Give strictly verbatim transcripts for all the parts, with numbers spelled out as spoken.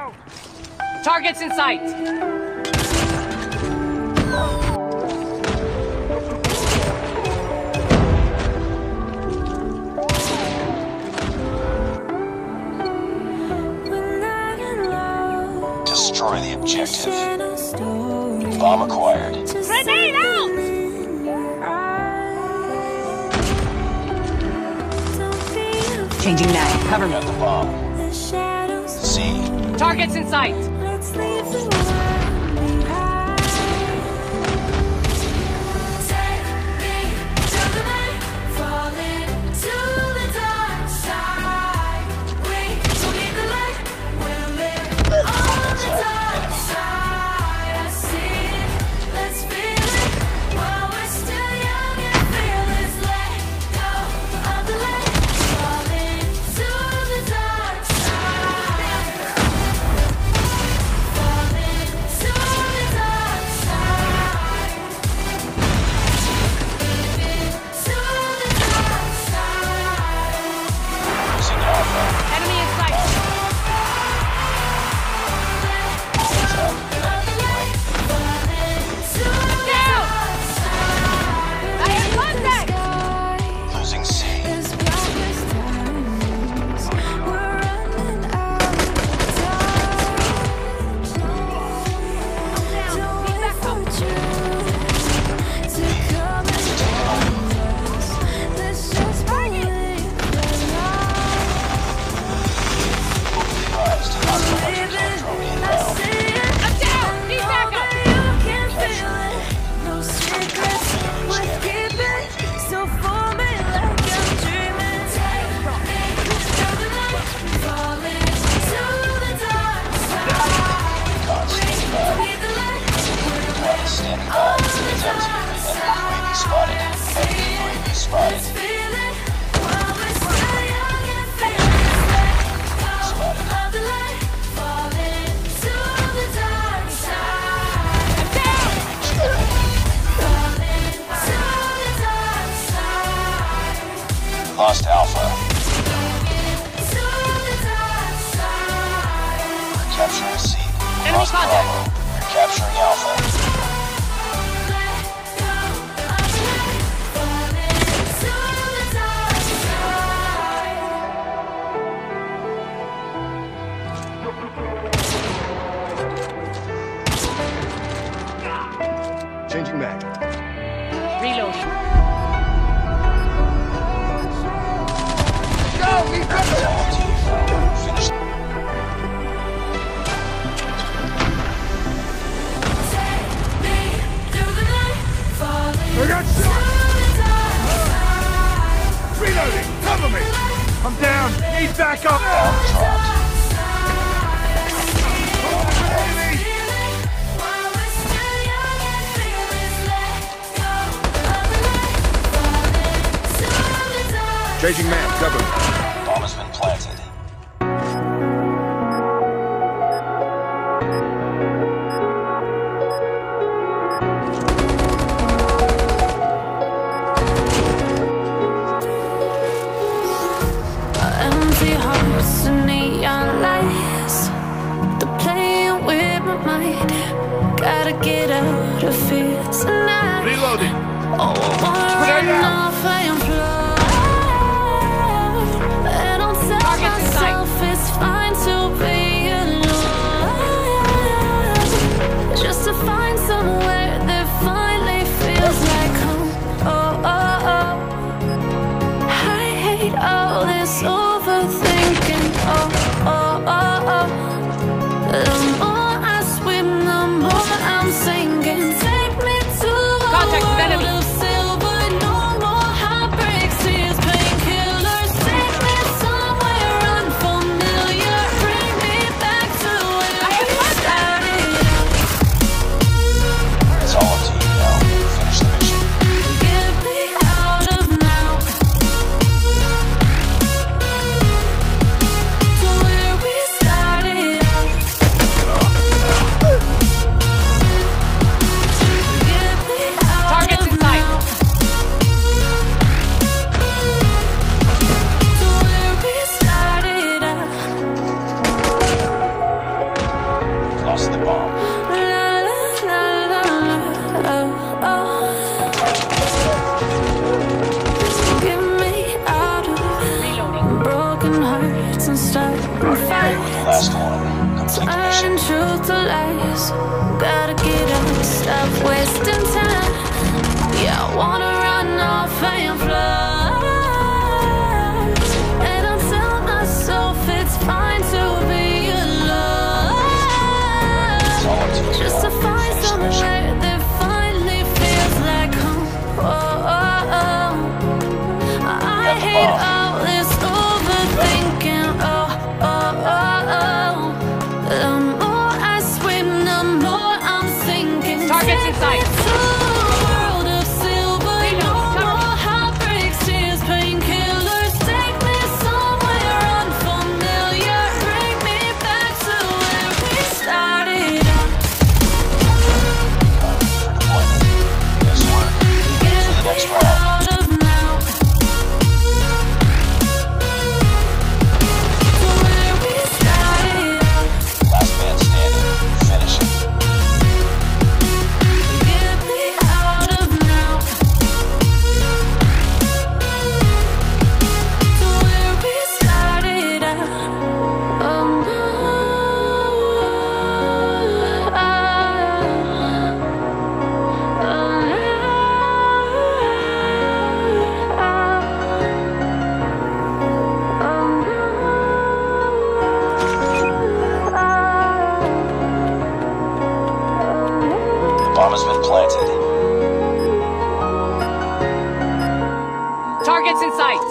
Go! Targets in sight. Destroy the objective. Bomb acquired. Grenade out! Changing mag. Cover me. Got the bomb. C. Targets in sight. Lost Alpha. We're capturing C. Enemy Lost contact. Bravo. We're capturing Alpha. Changing mag. Reloading. Go! He's coming! Finish. I got shot! Reloading! Cover me! I'm down! Need backup! Bomb dropped. Changing man, cover me. Bomb has been planted. Empty hearts and neon lights. They're playing with my mind. Gotta get out of here tonight. Reloading. Oh, I wanna run off and fly. And I'll tell myself it's fine to be alone. Just to find somewhere that finally feels like home. Oh, oh, oh. I hate all this overthinking. Oh, oh, oh, oh. The more I swim, the more I'm sinking. Take me to a world of silver, no more heartbreak. bomb. all this overthinking. Oh, oh, oh, oh. The more I swim, the more I'm sinking. Targets in sight. Take me to a world of silver. Reload, No cover me. more heartbreaks, tears, painkillers. Take me somewhere unfamiliar. Bring me back to where we started out. For deployment. Nice work. Ready for the next round. Out of now. To where we started out. Last man standing. Finish it. Get me out of now. To where we started out. Oh no. The bomb has been planted. Targets in sight.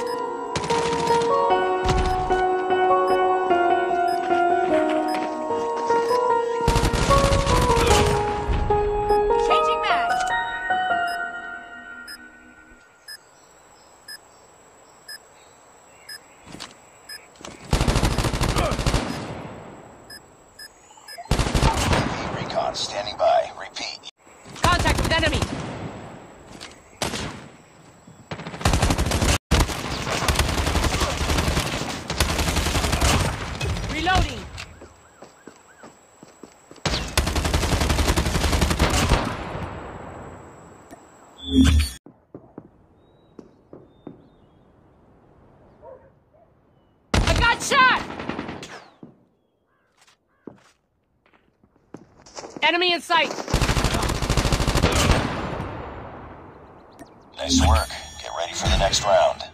Changing mag. Recon standing by. Repeat. Contact with enemy. Reloading. I got shot. Enemy in sight. Nice work. Get ready for the next round.